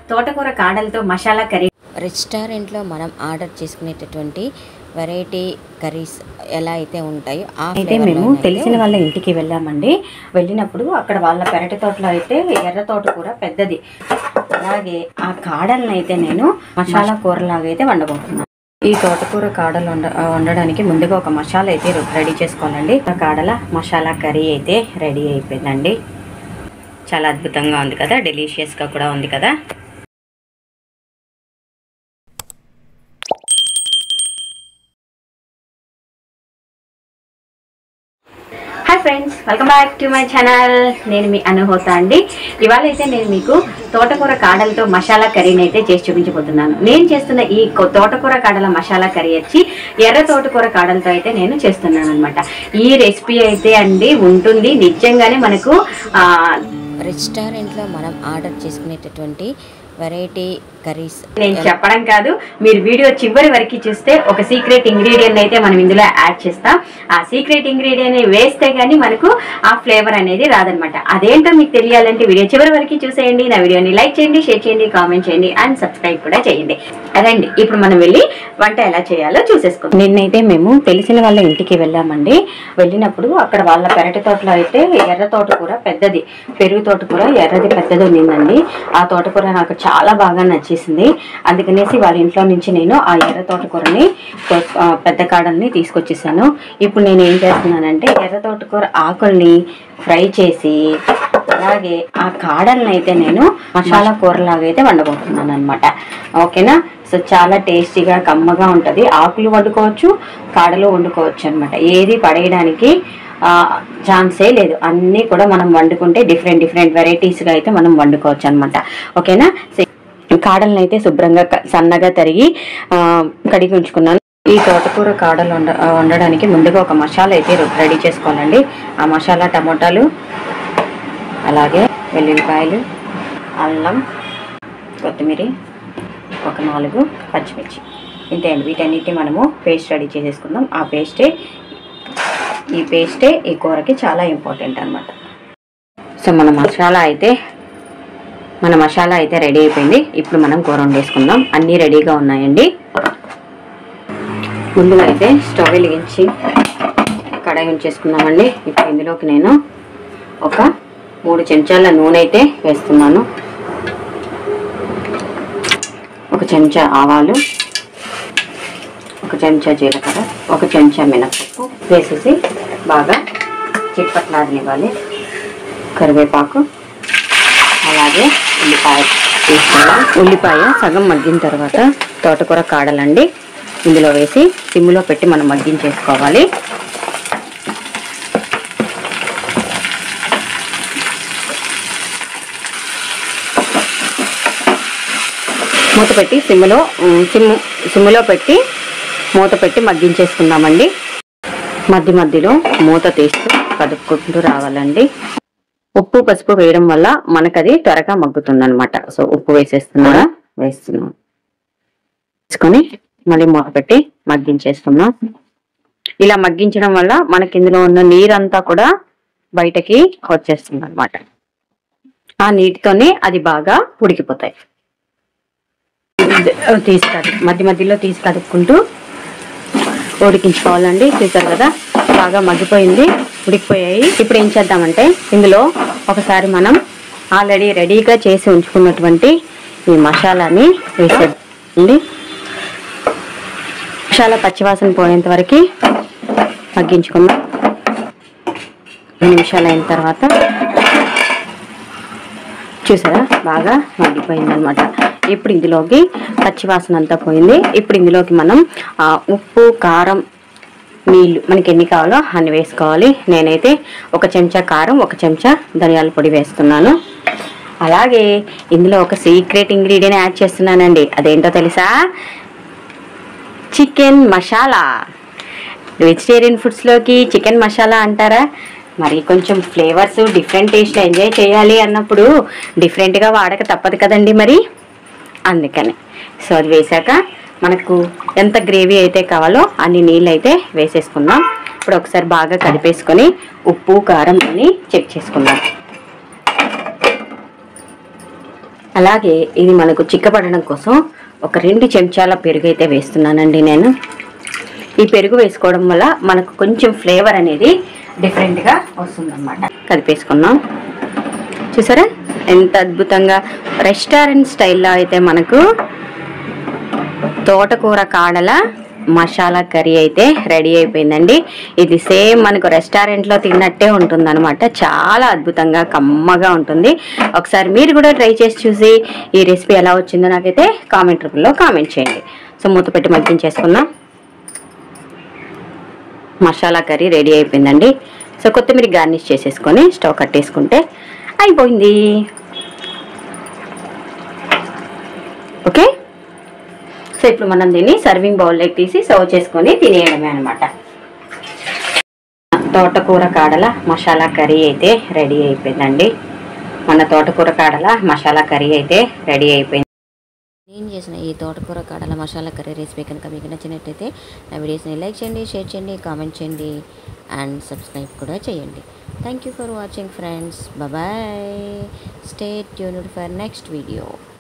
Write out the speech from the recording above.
తోటకూర కాడలతో మసాలా కర్రీ. రెస్టారెంట్లో మనం ఆర్డర్ చేసుకునేటటువంటి వెరైటీ కర్రీస్ ఎలా అయితే ఉంటాయో అయితే మేము తెలిసిన వాళ్ళ ఇంటికి వెళ్ళామండి. వెళ్ళినప్పుడు అక్కడ వాళ్ళ పెరటి తోటలో అయితే ఎర్ర తోటకూర పెద్దది, అలాగే ఆ కాడలను అయితే నేను మసాలా కూరలాగా అయితే వండబోతున్నాను. ఈ తోటకూర కాడలు వండడానికి ముందుగా ఒక మసాలా అయితే రెడీ చేసుకోవాలండి. ఆ కాడల మసాలా కర్రీ అయితే రెడీ అయిపోయిందండి. చాలా అద్భుతంగా ఉంది కదా, డెలీషియస్గా కూడా ఉంది కదా. Hi friends, welcome back to my channel. నేను మీ అనుహోత అండి. ఇవాళ అయితే నేను మీకు తోటకూర కాడలతో మసాలా కర్రీని అయితే చేసి చూపించబోతున్నాను. నేను చేస్తున్న ఈ తోటకూర కాడల మసాలా కర్రీ వచ్చి ఎర్ర తోటకూర కాడలతో అయితే నేను చేస్తున్నాను అనమాట. ఈ రెసిపీ అయితే అండి ఉంటుంది నిజంగానే మనకు రెస్టారెంట్లో మనం ఆర్డర్ చేసుకునేటటువంటి వెరైటీ కర్రీస్ నేను చెప్పడం కాదు, మీరు వీడియో చివరి వరకు చూస్తే ఒక సీక్రెట్ ఇంగ్రీడియంట్ అయితే మనం ఇందులో యాడ్ చేస్తాం. ఆ సీక్రెట్ ఇంగ్రీడియంట్ వేస్తే కానీ మనకు ఆ ఫ్లేవర్ అనేది రాదనమాట. అదేంటో మీకు తెలియాలంటే వీడియో చివరి వరకు చూసేయండి. నా వీడియోని లైక్ చేయండి, షేర్ చేయండి, కామెంట్ చేయండి అండ్ సబ్స్క్రైబ్ కూడా చేయండి. రండి ఇప్పుడు మనం వెళ్ళి వంట ఎలా చేయాలో చూసేసుకుందాం. నిన్నైతే మేము తెలిసిన వాళ్ళ ఇంటికి వెళ్ళామండి. వెళ్ళినప్పుడు అక్కడ వాళ్ళ పెరటి తోటలో అయితే ఎర్ర తోటకూర పెద్దది, పెరుగు తోటకూర ఎర్రది పెద్దది ఉండిందండి. ఆ తోటకూర నాకు చాలా బాగా నచ్చేసింది. అందుకనేసి వాళ్ళ ఇంట్లో నుంచి నేను ఆ ఎర్ర తోటకూరని పెద్ద కాడల్ని తీసుకొచ్చేసాను. ఇప్పుడు నేను ఏం చేస్తున్నానంటే ఎర్ర తోటకూర ఆకుల్ని ఫ్రై చేసి అలాగే ఆ కాడల్ని అయితే నేను మసాలా కూరలాగా అయితే వండబోతున్నాను అనమాట. ఓకేనా? సో చాలా టేస్టీగా కమ్మగా ఉంటుంది. ఆకులు వండుకోవచ్చు, కాడలు వండుకోవచ్చు అనమాట. ఏది పడేయడానికి ఛాన్సే లేదు. అన్నీ కూడా మనం వండుకుంటే డిఫరెంట్ వెరైటీస్గా అయితే మనం వండుకోవచ్చు అనమాట. ఓకేనా? కాడలను అయితే శుభ్రంగా సన్నగా తరిగి కడిగి ఉంచుకున్నాను. ఈ తోటకూర కాడలు వండడానికి ముందుగా ఒక మసాలా అయితే రెడీ చేసుకోవాలండి. ఆ మసాలా టమోటాలు, అలాగే వెల్లుల్లిపాయలు, అల్లం, కొత్తిమీర, ఒక 4 పచ్చిమిర్చి, ఇంతే అండి. వీటన్నిటి మనము పేస్ట్ రెడీ చేసేసుకుందాం. ఈ పేస్టే ఈ కూరకి చాలా ఇంపార్టెంట్ అనమాట. సో మన మసాలా అయితే రెడీ అయిపోయింది. ఇప్పుడు మనం కూర వండేసుకుందాం. అన్నీ రెడీగా ఉన్నాయండి. ముందుగా అయితే స్టవ్ వెలిగించి కడాయి ఉంచేసుకుందామండి. ఇప్పుడు ఇందులోకి నేను ఒక 3 చెంచాల నూనె అయితే వేస్తున్నాను. 1 చెంచా ఆవాలు, 1 చెంచా జీలకర్ర, 1 చెంచా మినపప్పు వేసేసి బాగా చిట్పట్లాడనివ్వాలి. కరివేపాకు, అలాగే ఉల్లిపాయ తీసుకోవాలి. ఉల్లిపాయ సగం మగ్గిన తర్వాత తోటకూర కాడలండి ఇందులో వేసి సిమ్లో పెట్టి మనం మగ్గించేసుకోవాలి. మూత పెట్టి సిమ్లో పెట్టి మూత పెట్టి మగ్గించేసుకుందామండి. మధ్యలో మూత తీస్తూ కదుపుకుంటూ రావాలండి. ఉప్పు పసుపు వేయడం వల్ల మనకది త్వరగా మగ్గుతుంది అనమాట. సో ఉప్పు వేస్తున్నాం. వేసుకొని మళ్ళీ మూత పెట్టి మగ్గించేస్తున్నాం. ఇలా మగ్గించడం వల్ల మనకి ఇందులో ఉన్న నీరంతా కూడా బయటకి వచ్చేస్తుంది అనమాట. ఆ నీటితోనే అది బాగా ఉడికిపోతాయి. మధ్యలో తీసి కదుపుకుంటూ ఉడికించుకోవాలండి. చూసారు కదా, బాగా మగ్గిపోయింది, ఉడికిపోయాయి. ఇప్పుడు ఏం చేద్దామంటే ఇందులో ఒకసారి మనం ఆల్రెడీ రెడీగా చేసి ఉంచుకున్నటువంటి ఈ మసాలాని వేసేయండి. మసాలా పచ్చివాసన పోయేంత వరకు మగ్గించుకుందాం. 2 నిమిషాలు అయిన తర్వాత చూసారా బాగా మగ్గిపోయింది అనమాట. ఇప్పుడు ఇందులోకి పచ్చివాసన అంతా పోయింది. ఇప్పుడు ఇందులోకి మనం ఉప్పు, కారం, నీళ్ళు మనకి ఎన్ని కావాలో అన్ని వేసుకోవాలి. నేనైతే 1 చెంచా కారం, 1 చెంచా ధనియాల పొడి వేస్తున్నాను. అలాగే ఇందులో ఒక సీక్రెట్ ఇంగ్రీడియంట్ యాడ్ చేస్తున్నానండి. అదేంటో తెలుసా? చికెన్ మసాలా. వెజిటేరియన్ ఫుడ్స్లోకి చికెన్ మసాలా అంటారా? మరి కొంచెం ఫ్లేవర్స్ డిఫరెంట్ టేస్ట్ ఎంజాయ్ చేయాలి అన్నప్పుడు డిఫరెంట్గా వాడక తప్పదు కదండి మరి. అందుకని సో అది వేసాక మనకు ఎంత గ్రేవీ అయితే కావాలో అన్ని నీళ్ళు అయితే వేసేసుకుందాం. ఇప్పుడు ఒకసారి బాగా కలిపేసుకొని ఉప్పు కారం అన్ని చెక్ చేసుకుందాం. అలాగే ఇది మనకు చిక్కపడడం కోసం ఒక 2 చెంచాల పెరుగు అయితే వేస్తున్నానండి నేను. ఈ పెరుగు వేసుకోవడం వల్ల మనకు కొంచెం ఫ్లేవర్ అనేది డిఫరెంట్గా వస్తుందన్నమాట. కలిపేసుకున్నాం. చూసారా ఎంత అద్భుతంగా రెస్టారెంట్ స్టైల్లో అయితే మనకు తోటకూర కాడల మసాలా కర్రీ అయితే రెడీ అయిపోయిందండి. ఇది సేమ్ మనకు రెస్టారెంట్లో తిన్నట్టే ఉంటుందన్నమాట. చాలా అద్భుతంగా కమ్మగా ఉంటుంది. ఒకసారి మీరు కూడా ట్రై చేసి చూసి ఈ రెసిపీ ఎలా వచ్చిందో నాకైతే కామెంట్ రూపంలో కామెంట్ చేయండి. సో మూత పెట్టి మగ్గించేసుకుందాం. మసాలా కర్రీ రెడీ అయిపోయిందండి. సో కొత్తిమీర గార్నిష్ చేసేసుకొని స్టవ్ కట్టేసుకుంటే అయిపోయింది. ఓకే, సో ఇప్పుడు మనం దీన్ని సర్వింగ్ బౌల్లోకి తీసి సర్వ్ చేసుకొని తినేయడమే అనమాట. తోటకూర కాడల మసాలా కర్రీ అయితే రెడీ అయిపోయిందండి. మన తోటకూర కాడల మసాలా కర్రీ అయితే రెడీ అయిపోయింది. నేను చేసిన ఈ తోటకూర కాడల మసాలా కర్రీ రెసిపీ కనుక మీకు నచ్చినట్టయితే నా వీడియోస్ని లైక్ చేయండి, షేర్ చేయండి, కామెంట్ చేయండి అండ్ సబ్స్క్రైబ్ కూడా చేయండి. Thank you for watching friends. Bye. Stay tuned for next video.